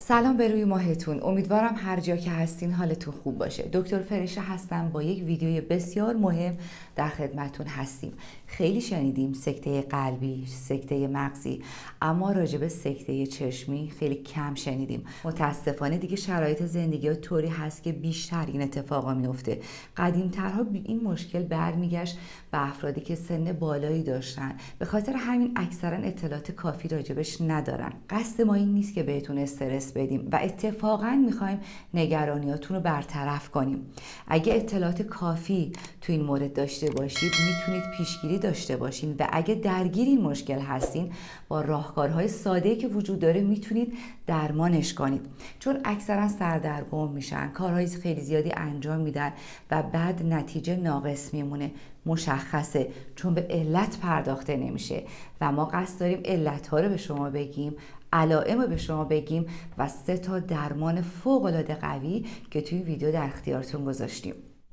سلام به روی ماهتون. امیدوارم هر جا که هستین حالتون خوب باشه. دکتر فرشته هستم با یک ویدیوی بسیار مهم در خدمتون هستیم. خیلی شنیدیم سکته قلبی، سکته مغزی، اما راجع به سکته چشمی خیلی کم شنیدیم. متاسفانه دیگه شرایط زندگی طوری هست که بیشتر این اتفاقا میفته. قدیم‌ترها این مشکل برمیگشت به افرادی که سن بالایی داشتن، به خاطر همین اکثرا اطلاعات کافی راجبش ندارن. قصد ما این نیست که بهتون استرس بدیم و اتفاقا میخوایم نگرانیاتون رو برطرف کنیم. اگه اطلاعات کافی تو این مورد داشته باشید میتونید پیشگیری داشته باشین و اگه درگیر این مشکل هستین با راهکارهای ساده‌ای که وجود داره میتونید درمانش کنید. چون اکثرا سردرگم میشن، کارهای خیلی زیادی انجام میدن و بعد نتیجه ناقص میمونه. مشخصه چون به علت پرداخته نمیشه و ما قصد داریم علت‌ها رو به شما بگیم، علائم رو به شما بگیم و 3 تا درمان فوق‌العاده قوی که توی ویدیو در اختیارتون گذاشتیم.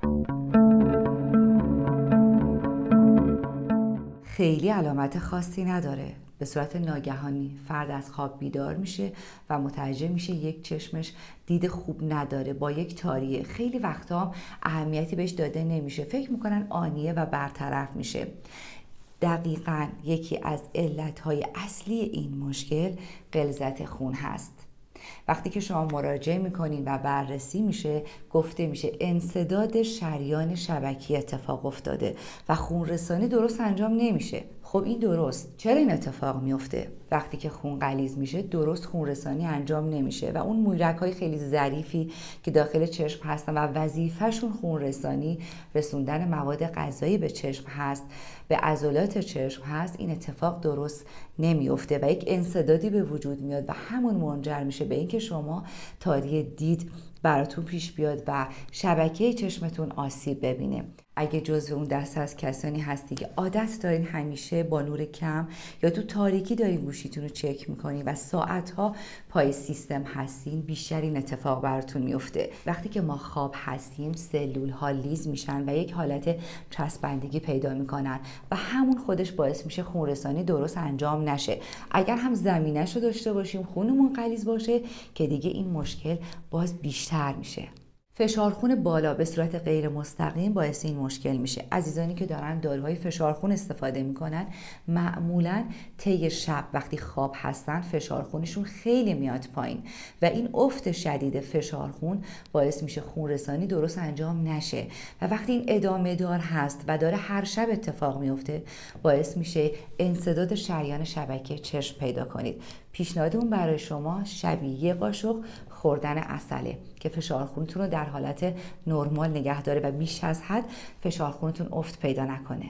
خیلی علامت خاصی نداره. به صورت ناگهانی فرد از خواب بیدار میشه و متوجه میشه یک چشمش دید خوب نداره، با یک تاریه. خیلی وقتا اهمیتی بهش داده نمیشه، فکر میکنن آنیه و برطرف میشه. دقیقاً یکی از علتهای اصلی این مشکل غلظت خون هست. وقتی که شما مراجعه میکنین و بررسی میشه، گفته میشه انسداد شریان شبکی اتفاق افتاده و خون رسانی درست انجام نمیشه. خب این درست. چرا این اتفاق میفته؟ وقتی که خون غلیظ میشه درست خون رسانی انجام نمیشه و اون مویرگ‌های خیلی ظریفی که داخل چشم هستن و وظیفه‌شون خون رسانی، رسوندن مواد غذایی به چشم هست، به عضلات چشم هست، این اتفاق درست نمیفته و یک انسدادی به وجود میاد و همون منجر میشه به اینکه شما تاری دید براتون پیش بیاد و شبکه چشمتون آسیب ببینه. اگه جزو اون دسته از کسانی هستی که عادت دارین همیشه با نور کم یا تو تاریکی دارین گوشیتون رو چک میکنین و ساعتها پای سیستم هستین، بیشتر این اتفاق براتون میفته. وقتی که ما خواب هستیم سلول ها لیز میشن و یک حالت چسبندگی پیدا میکنن و همون خودش باعث میشه خون رسانی درست انجام نشه. اگر هم زمینه‌شو داشته باشیم، خونمون غلیظ باشه، که دیگه این مشکل باز بیشتر میشه. فشارخون بالا به صورت غیر مستقیم باعث این مشکل میشه. عزیزانی که دارن داروهای فشارخون استفاده میکنن معمولا طی شب وقتی خواب هستن فشارخونشون خیلی میاد پایین و این افت شدید فشارخون باعث میشه خون رسانی درست انجام نشه و وقتی این ادامه دار هست و داره هر شب اتفاق میفته باعث میشه انسداد شریان شبکه چشم پیدا کنید. پیشنهادمون برای شما شبیه 1 قاشق خوردن عسله که فشارخونتون رو در حالت نرمال نگه داره و بیش از حد فشارخونتون افت پیدا نکنه.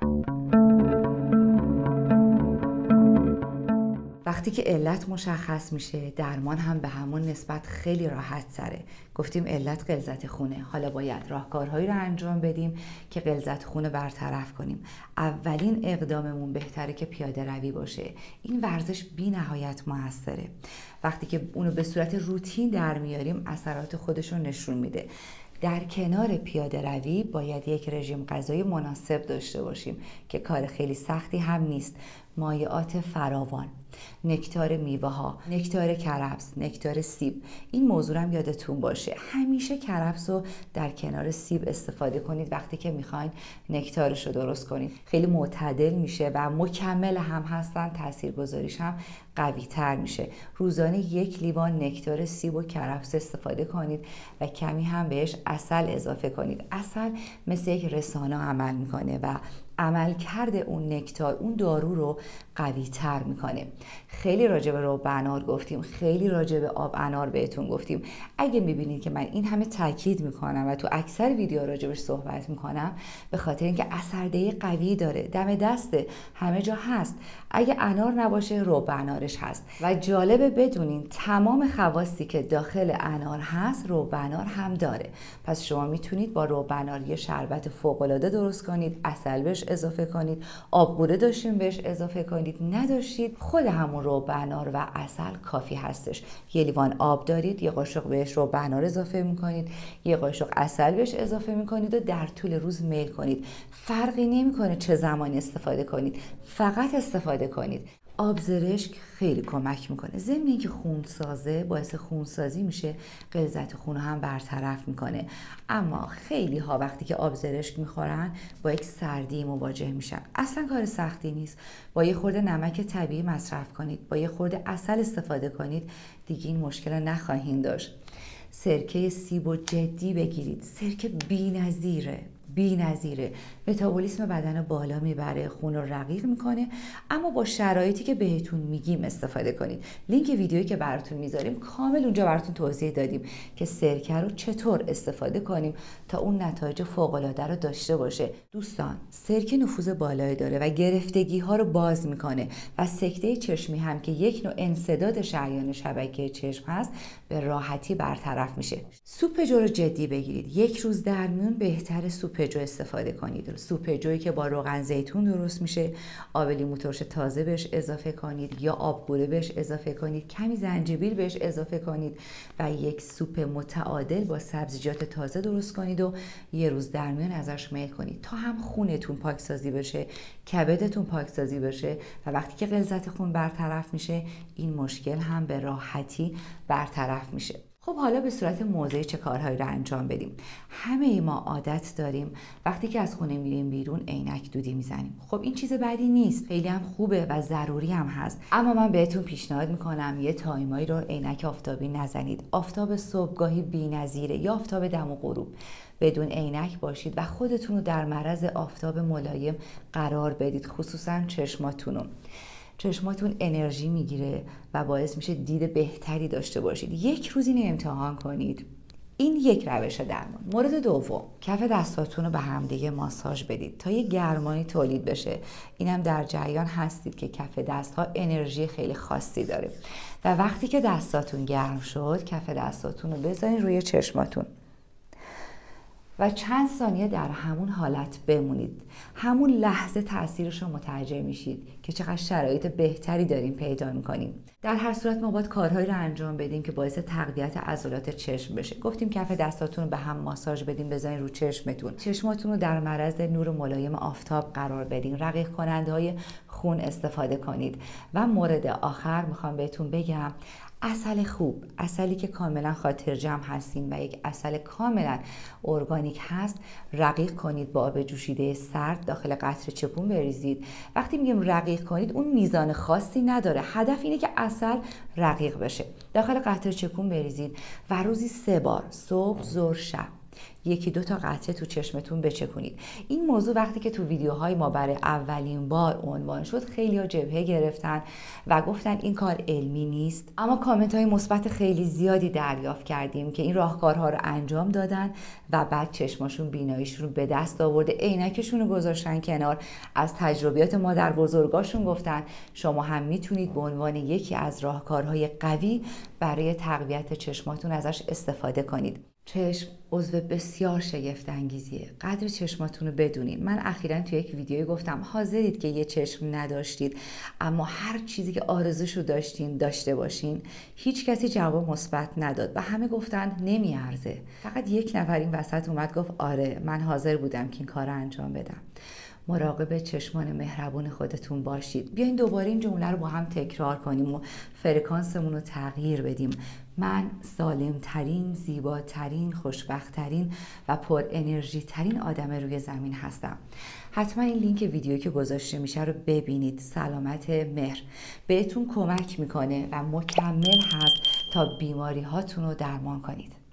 وقتی که علت مشخص میشه درمان هم به همون نسبت خیلی راحت تره. گفتیم علت غلظت خونه، حالا باید راهکارهایی رو انجام بدیم که غلظت خون رو برطرف کنیم. اولین اقداممون بهتره که پیاده روی باشه. این ورزش بی نهایت موثره. وقتی که اونو به صورت روتین در میاریم اثرات خودش رو نشون میده. در کنار پیاده روی باید یک رژیم غذایی مناسب داشته باشیم که کار خیلی سختی هم نیست. مایعات فراوان، نکتار میوه ها، نکتار کرفس، نکتار سیب. این موضوع هم یادتون باشه. همیشه کرفس رو در کنار سیب استفاده کنید وقتی که میخواین نکتارش رو درست کنید. خیلی معتدل میشه و مکمل هم هستن، تاثیرگذاریش هم قوی تر میشه. روزانه 1 لیوان نکتار سیب و کرفس استفاده کنید و کمی هم بهش عسل اضافه کنید. عسل مثل یک رسانه عمل میکنه و عملکرد اون نکتار اون دارو رو قوی تر میکنه. خیلی راجع به رب انار گفتیم، خیلی راجع به آب انار بهتون گفتیم. اگه میبینید که من این همه تاکید میکنم و تو اکثر ویدیو راجعش صحبت میکنم به خاطر اینکه اثردهی قوی داره، دم دسته، همه جا هست. اگه انار نباشه رب انارش هست و جالبه بدونین تمام خواصی که داخل انار هست رب انار هم داره. پس شما میتونید با رب انار یه شربت فوق العاده درست کنید، عسل بهش اضافه کنید، آبگوره داشتین بهش اضافه کنید، نداشتید خود همون رب انار و عسل کافی هستش. 1 لیوان آب دارید، 1 قاشق بهش رب انار اضافه میکنید، 1 قاشق عسل بهش اضافه میکنید و در طول روز میل کنید. فرقی نمیکنه چه زمانی استفاده کنید، فقط استفاده کنید. آب زرشک خیلی کمک میکنه. ضمن اینکه خونسازه، باعث خونسازی میشه، غلظت خون هم برطرف میکنه. اما خیلی ها وقتی که آب زرشک میخورن با یک سردی مواجه میشن. اصلا کار سختی نیست. با یه خورده نمک طبیعی مصرف کنید، با یه خورده عسل استفاده کنید، دیگه این مشکل رو نخواهید داشت. سرکه سیب و جدی بگیرید. سرکه بی‌نظیره. متابولیسم بدن رو بالا میبره، خون رو رقیق میکنه، اما با شرایطی که بهتون میگیم استفاده کنید. لینک ویدیویی که براتون میذاریم کامل اونجا براتون توضیح دادیم که سرکه رو چطور استفاده کنیم تا اون نتایج فوق العاده رو داشته باشه. دوستان، سرکه نفوذ بالایی داره و گرفتگی ها رو باز میکنه و سکته چشمی هم که یک نوع انسداد شریان شبکه چشم هست به راحتی برطرف میشه. سوپ جو رو جدی بگیرید. یک روز در میون بهتره سوپ جو استفاده کنید. سوپ جویی که با روغن زیتون درست میشه، آب لیمو ترش تازه بهش اضافه کنید یا آبگوره بهش اضافه کنید، کمی زنجبیل بهش اضافه کنید و یک سوپ متعادل با سبزیجات تازه درست کنید و یه روز در میون ازش میل کنید تا هم خونتون پاکسازی بشه، کبدتون پاکسازی بشه و وقتی که غلظت خون برطرف میشه این مشکل هم به راحتی برطرف میشه. خب حالا به صورت موضعی چه کارهایی رو انجام بدیم؟ همه ما عادت داریم وقتی که از خونه میریم بیرون عینک دودی میزنیم. خب این چیز بدی نیست، خیلی هم خوبه و ضروری هم هست، اما من بهتون پیشنهاد میکنم یه تایمایی رو عینک آفتابی نزنید. آفتاب صبحگاهی بی‌نظیره یا آفتاب دم و غروب. بدون عینک باشید و خودتون رو در معرض آفتاب ملایم قرار بدید، خصوصا چشماتون انرژی میگیره و باعث میشه دید بهتری داشته باشید. یک روز اینو امتحان کنید. این یک روش درمان. مورد دوم، کف دستاتون رو به همدیگه ماساژ بدید تا یه گرمایی تولید بشه. اینم در جریان هستید که کف دست‌ها انرژی خیلی خاصی داره و وقتی که دستاتون گرم شد کف دستاتون رو بذارین روی چشماتون و چند ثانیه در همون حالت بمونید. همون لحظه تاثیرش رو متوجه میشید که چقدر شرایط بهتری داریم پیدا میکنیم. در هر صورت ما باید کارهایی رو انجام بدیم که باعث تقویت عضلات چشم بشه. گفتیم کف دستاتون رو به هم ماساژ بدین، بزنین رو چشمتون. چشماتون رو در معرض نور ملایم آفتاب قرار بدین. رقیق کننده های خون استفاده کنید. و مورد آخر میخوام بهتون بگم عسل خوب، عسلی که کاملا خاطر جمع هستین و یک عسل کاملا ارگانیک هست، رقیق کنید با آب جوشیده سرد، داخل قطره چپون بریزید. وقتی میگم رقیق کنید اون میزان خاصی نداره، هدف اینه که عسل رقیق بشه. داخل قطره چپون بریزید و روزی 3 بار، صبح، ظهر، شب، 1-2 تا قطره تو چشمتون بچکونید. این موضوع وقتی که تو ویدیوهای ما برای اولین بار عنوان شد خیلی‌ها جبهه گرفتن و گفتن این کار علمی نیست، اما کامنت‌های مثبت خیلی زیادی دریافت کردیم که این راهکارها رو انجام دادن و بعد چشماشون بیناییشون رو به دست آورده، عینکشون رو گذاشتن کنار، از تجربیات مادر بزرگاشون گفتن شما هم میتونید به عنوان یکی از راهکارهای قوی برای تقویت چشماتون ازش استفاده کنید. چشم عضو بسیار شگفت انگیزیه. قدر چشماتون رو بدونید. من اخیراً توی یک ویدیویی گفتم حاضرید که یه چشم نداشتید اما هر چیزی که آرزوشو داشتین داشته باشین؟ هیچ کسی جواب مثبت نداد و همه گفتن نمیارزه. فقط یک نفر این وسط اومد گفت آره من حاضر بودم که این کار رو انجام بدم. مراقب چشمان مهربون خودتون باشید. بیاین دوباره این جمله رو با هم تکرار کنیم و فرکانسمون رو تغییر بدیم. من سالمترین، زیباترین، خوشبختترین و پر انرژی ترین آدم روی زمین هستم. حتما این لینک ویدیویی که گذاشته میشه رو ببینید. سلامت مهر بهتون کمک میکنه و مکمل هست تا بیماری هاتون رو درمان کنید.